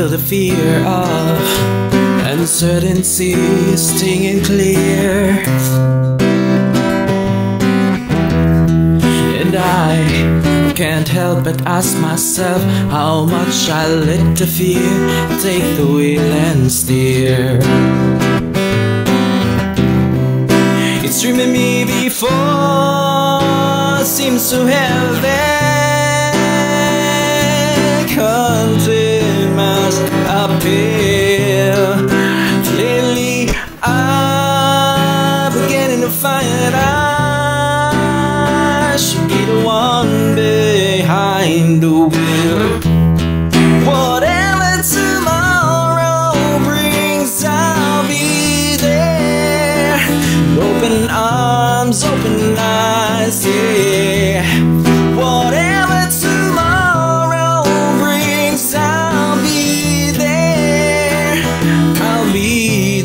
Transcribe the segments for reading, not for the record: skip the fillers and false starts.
feel the fear of uncertainty stinging clear, and I can't help but ask myself how much I let the fear take the wheel and steer. It's dreaming me before, seems so heavy, continuous appeal. Lately I'm beginning to find that I should be the one behind the wheel. Whatever tomorrow brings, I'll be there. Open arms, open eyes, yeah. Whatever tomorrow brings, I'll be there. I'll be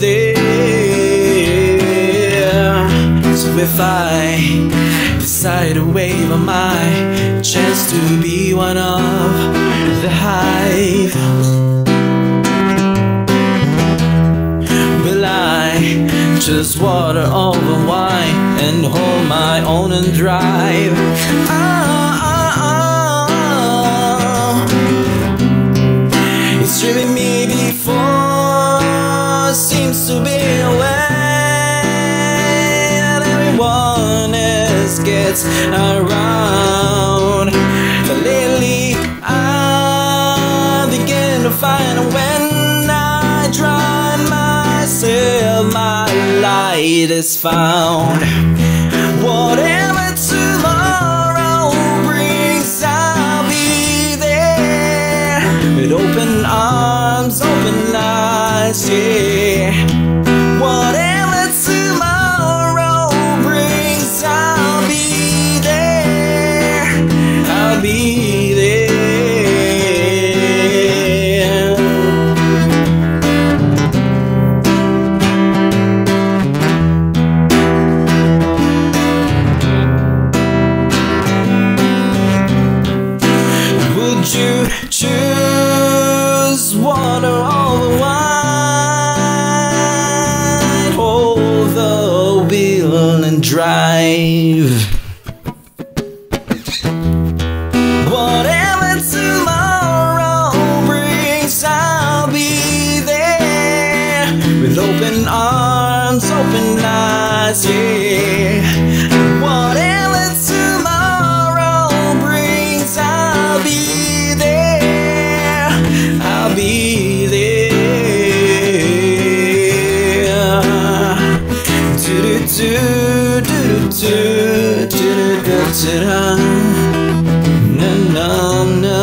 there. So if I decide to wave on my chance to be one of the hive, will I just water over wine and hold my own and drive? It's driven me before, seems to be a way that everyone else gets around. But lately I begin to find when I drown myself, my light is found. Whatever tomorrow brings, I'll be there. With open arms, open eyes, yeah. Whatever tomorrow brings, I'll be there. I'll be there. Would you choose water over wine? Hold the wheel and drive. Whatever tomorrow brings, I'll be there. With open arms, open eyes, yeah. Whatever tomorrow brings, I'll be there. I'll be there. Na na na,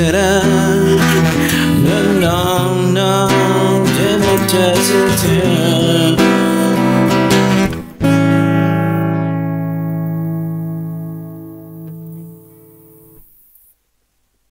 na na na.